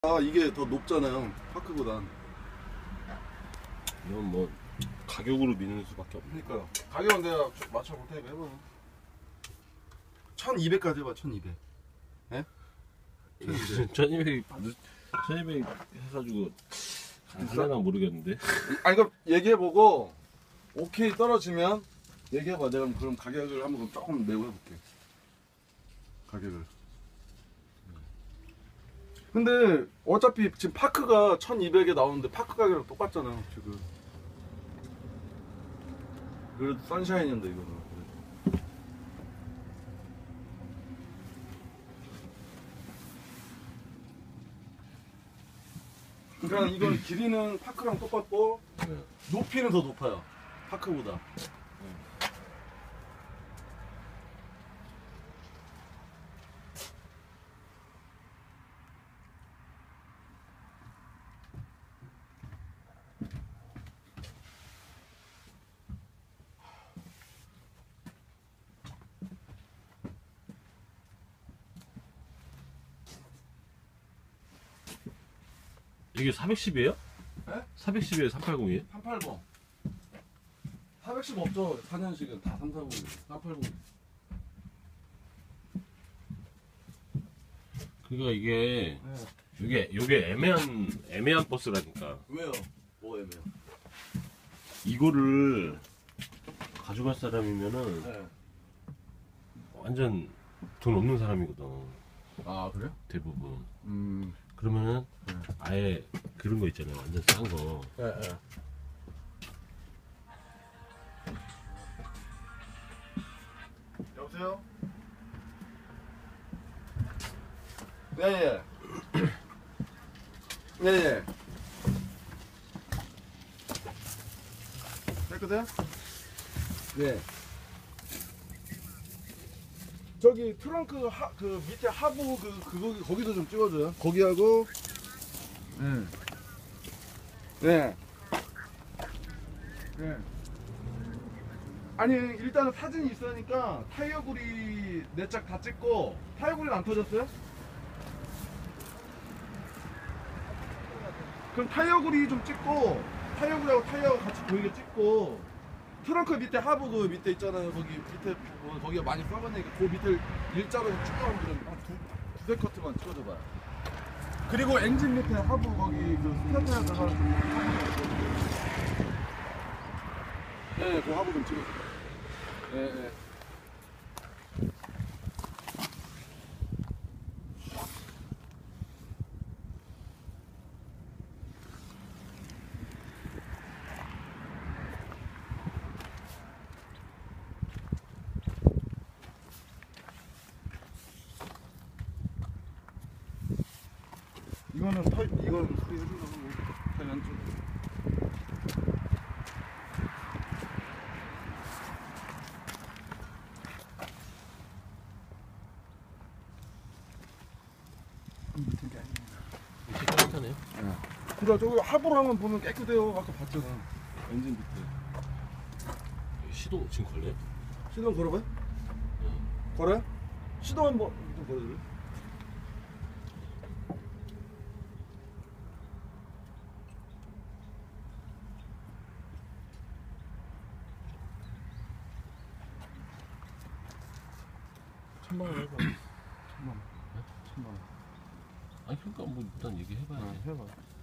아, 이게 더 높잖아요, 파크보단. 이건 뭐 가격으로 미는 수밖에 없네. 그러니까요. 가격은 내가 맞춰볼 테니까 해봐. 1200까지 해봐. 1200. 예? 1200 해가지고 하나 모르겠는데. 아니, 그럼 얘기해보고 오케이 떨어지면 얘기해봐. 내가 그럼 가격을 한번 조금 내고 해볼게. 가격을. 근데 어차피 지금 파크가 1200에 나오는데 파크 가격이랑 똑같잖아요, 지금. 그래도 선샤인인데 이거는. 그러니까 이건 길이는 파크랑 똑같고 높이는 더 높아요, 파크보다. 이게 410이에요? 네? 410이에요? 380이에요? 380. 410 없죠. 4년식은 다 340. 380. 그러니까 이게 네. 요게 애매한 버스라니까. 왜요? 뭐 애매요? 이거를 가져갈 사람이면은 네. 완전 돈 없는 사람이거든. 아, 그래요? 대부분. 음. 그러면은 네. 아예 그런 거 있잖아요. 완전 싼 거. 네, 네. 여보세요? 네, 예. 네, 예. 깨끗해요? 네. 저기 트렁크 그 밑에 하부 그거 거기도 좀 찍어줘요. 거기하고. 네. 네. 네. 아니, 일단은 사진이 있으니까 타이어 구리 네 짝 다 찍고. 타이어 구리는 안 터졌어요? 그럼 타이어 구리 좀 찍고, 타이어 구리하고 타이어 같이 보이게 찍고, 트렁크 밑에 하부 그 밑에 있잖아요. 거기 밑에 거기가 많이 썩었으니까 그 밑에 일자로 쭉 나오는 한 두세 커트만 찍어줘봐요. 그리고 엔진 밑에 하부 거기 그 스타트에 들어가는 네, 그 하부 좀 찍어줘봐요. 네, 네. 이거는 이거는 소리 해준다고 타이 안쪽. 밑에 게 아닙니다. 이렇게 깨끗하네요. 그래, 저기 하부랑은 보면 깨끗해요. 아까 봤잖아. 엔진 밑에. 시동 지금 걸려요? 시동 걸어봐요? 걸어요? 시동 한번 좀 걸어줄래요? 천만 원 해봐. 천만 원. 천만 원. 아니 그러니까 뭐 일단 얘기해봐야지. 해봐.